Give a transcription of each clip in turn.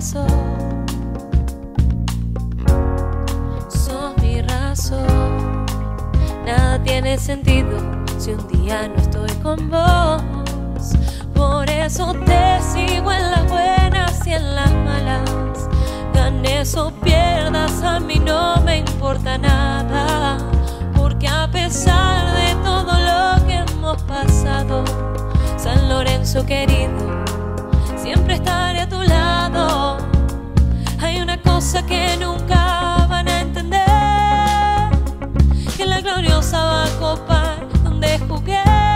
razón, sos mi razón. Nada tiene sentido si un día no estoy con vos. Por eso te sigo en las buenas y en las malas. Ganes o pierdas, a mí no me importa nada, porque a pesar de todo lo que hemos pasado, San Lorenzo querido, siempre estaré a tu lado. Hay una cosa que nunca van a entender, que la gloriosa va a copar donde jugues.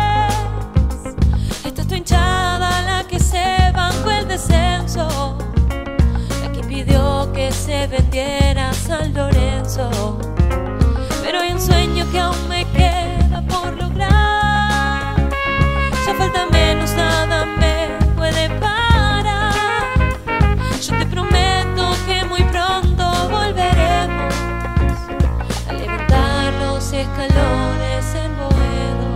Esta es tu hinchada, la que se bancó el descenso, la que pidió que se vendiera San Lorenzo. Pero hay un sueño que aún me queda por lograr. Ya falta menos, nada me puede parar. Yo te prometo que muy pronto volveremos a levantar los escalones en Boedo.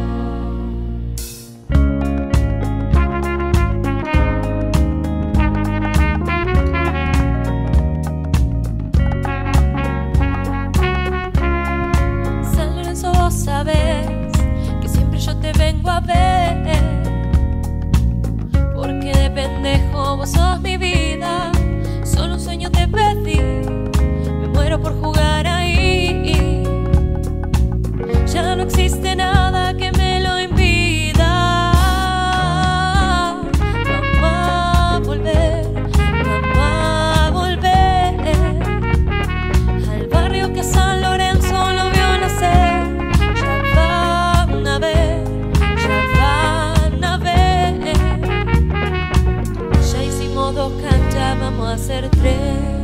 San Lorenzo, vos sabés que siempre yo te vengo a ver, porque de pendejo vos sos mi vida. Solo un sueño te pedí, me muero por jugar ahí. Ya no existe nada que me lo impida. Vamos a volver al barrio que San Lorenzo lo vio nacer. Ya van a ver, ya hicimos 2 canchas, vamos a hacer 3.